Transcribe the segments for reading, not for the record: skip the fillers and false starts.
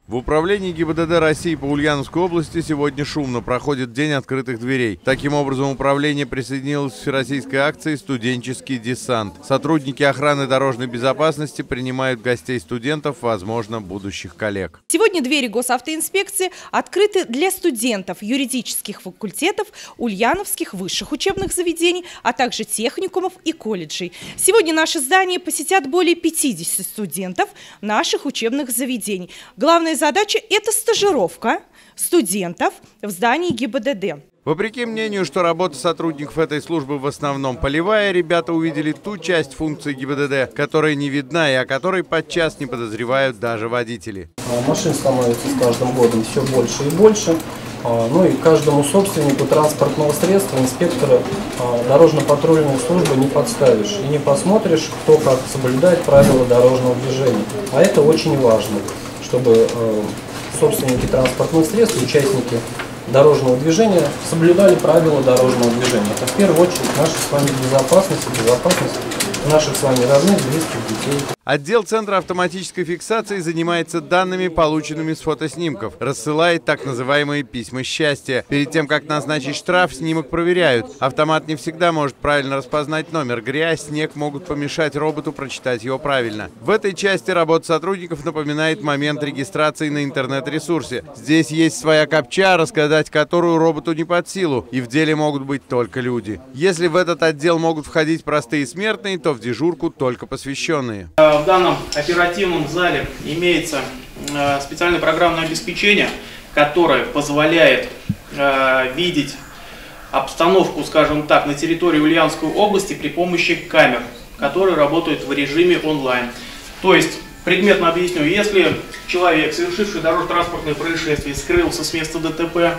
В управлении ГИБДД России по Ульяновской области сегодня шумно проходит День открытых дверей. Таким образом, управление присоединилось к всероссийской акции «Студенческий десант». Сотрудники охраны дорожной безопасности принимают гостей студентов, возможно, будущих коллег. Сегодня двери госавтоинспекции открыты для студентов юридических факультетов, ульяновских высших учебных заведений, а также техникумов и колледжей. Сегодня наше здание посетят более 50 студентов наших учебных заведений. Главная задача – это стажировка студентов в здании ГИБДД. Вопреки мнению, что работа сотрудников этой службы в основном полевая, ребята увидели ту часть функции ГИБДД, которая не видна и о которой подчас не подозревают даже водители. Машин становится с каждым годом все больше и больше. Ну и каждому собственнику транспортного средства, инспектора дорожно-патрульной службы не подставишь и не посмотришь, кто как соблюдает правила дорожного движения. А это очень важно, чтобы собственники транспортных средств, участники дорожного движения соблюдали правила дорожного движения. Это в первую очередь наша с вами безопасность и безопасность наших с вами родных, близких, детей. Отдел Центра автоматической фиксации занимается данными, полученными с фотоснимков, рассылает так называемые письма счастья. Перед тем, как назначить штраф, снимок проверяют. Автомат не всегда может правильно распознать номер. Грязь, снег могут помешать роботу прочитать его правильно. В этой части работа сотрудников напоминает момент регистрации на интернет-ресурсе. Здесь есть своя капча, рассказать которую роботу не под силу, и в деле могут быть только люди. Если в этот отдел могут входить простые смертные, то в дежурку только посвященные. В данном оперативном зале имеется специальное программное обеспечение, которое позволяет видеть обстановку, скажем так, на территории Ульяновской области при помощи камер, которые работают в режиме онлайн. То есть, предметно объясню, если человек, совершивший дорожно-транспортное происшествие, скрылся с места ДТП,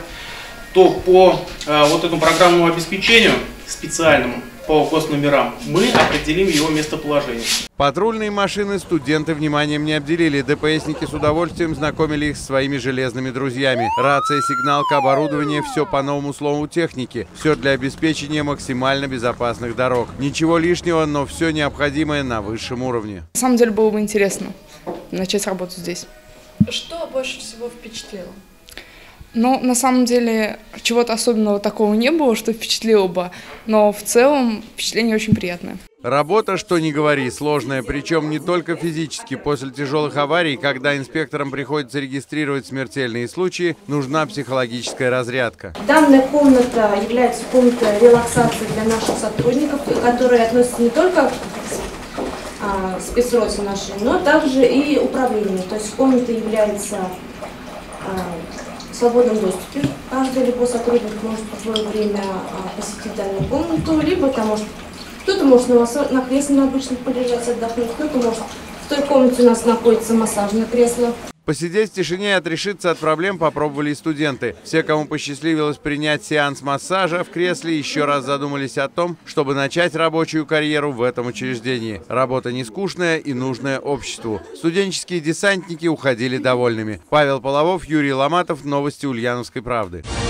то по вот этому программному обеспечению специальному, по госномерам, мы определим его местоположение. Патрульные машины студенты вниманием не обделили. ДПСники с удовольствием знакомили их с своими железными друзьями. Рация, сигналка, оборудование – все по новому слову техники. Все для обеспечения максимально безопасных дорог. Ничего лишнего, но все необходимое на высшем уровне. На самом деле было бы интересно начать работу здесь. Что больше всего впечатлило? Но на самом деле чего-то особенного такого не было, что впечатлило бы, но в целом впечатление очень приятное. Работа, что ни говори, сложная, причем не только физически. После тяжелых аварий, когда инспекторам приходится регистрировать смертельные случаи, нужна психологическая разрядка. Данная комната является комнатой релаксации для наших сотрудников, которые относятся не только к спецроте нашей, но также и управлению. То есть комната является в свободном доступе. Каждый любой сотрудник может в свое время посетить данную комнату, либо там кто-то может на кресле на обычном полежать, отдохнуть, кто-то может. В той комнате у нас находится массажное кресло. Посидеть в тишине и отрешиться от проблем попробовали и студенты. Все, кому посчастливилось принять сеанс массажа в кресле, еще раз задумались о том, чтобы начать рабочую карьеру в этом учреждении. Работа не скучная и нужная обществу. Студенческие десантники уходили довольными. Павел Половов, Юрий Ломатов. Новости Ульяновской правды.